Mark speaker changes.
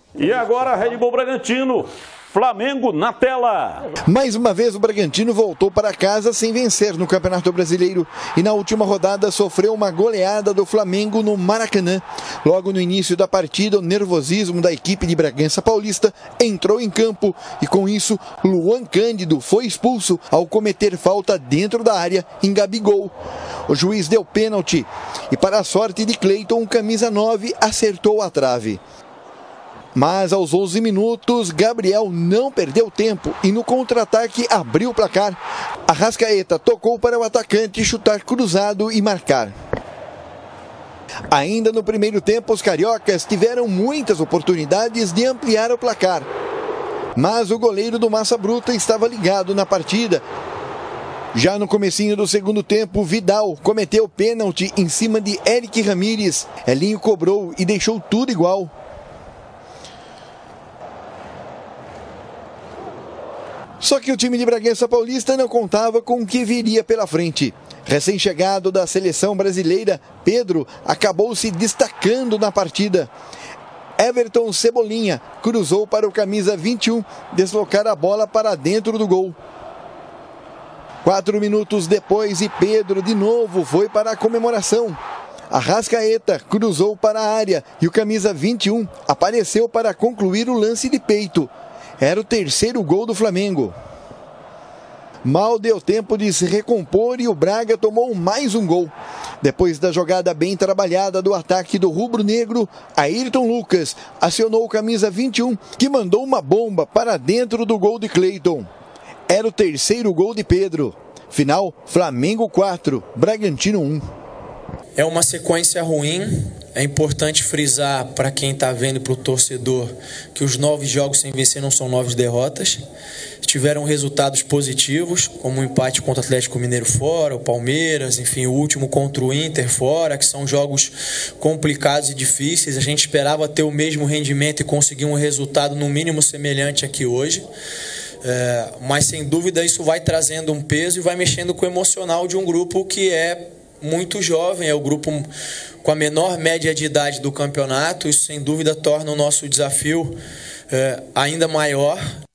Speaker 1: E agora Red Bull Bragantino, Flamengo na tela.
Speaker 2: Mais uma vez o Bragantino voltou para casa sem vencer no Campeonato Brasileiro e na última rodada sofreu uma goleada do Flamengo no Maracanã. Logo no início da partida, o nervosismo da equipe de Bragança Paulista entrou em campo e com isso Luan Cândido foi expulso ao cometer falta dentro da área em Gabigol. O juiz deu pênalti e, para a sorte de Cleiton, o camisa 9 acertou a trave. Mas aos 11 minutos, Gabriel não perdeu tempo e no contra-ataque abriu o placar. Arrascaeta tocou para o atacante chutar cruzado e marcar. Ainda no primeiro tempo, os cariocas tiveram muitas oportunidades de ampliar o placar. Mas o goleiro do Massa Bruta estava ligado na partida. Já no comecinho do segundo tempo, Vidal cometeu pênalti em cima de Eric Ramírez. Elinho cobrou e deixou tudo igual. Só que o time de Bragança Paulista não contava com o que viria pela frente. Recém-chegado da seleção brasileira, Pedro acabou se destacando na partida. Everton Cebolinha cruzou para o camisa 21 deslocar a bola para dentro do gol. 4 minutos depois e Pedro de novo foi para a comemoração. Arrascaeta cruzou para a área e o camisa 21 apareceu para concluir o lance de peito. Era o terceiro gol do Flamengo. Mal deu tempo de se recompor e o Braga tomou mais um gol. Depois da jogada bem trabalhada do ataque do rubro-negro, Ayrton Lucas acionou o camisa 21, que mandou uma bomba para dentro do gol de Cleiton. Era o terceiro gol de Pedro. Final, Flamengo 4, Bragantino 1.
Speaker 3: É uma sequência ruim. É importante frisar para quem está vendo e para o torcedor que os 9 jogos sem vencer não são 9 derrotas. Tiveram resultados positivos, como o empate contra o Atlético Mineiro fora, o Palmeiras, enfim, o último contra o Inter fora, que são jogos complicados e difíceis. A gente esperava ter o mesmo rendimento e conseguir um resultado no mínimo semelhante aqui hoje. Mas sem dúvida isso vai trazendo um peso e vai mexendo com o emocional de um grupo que é muito jovem, é o grupo com a menor média de idade do campeonato. Isso sem dúvida torna o nosso desafio ainda maior.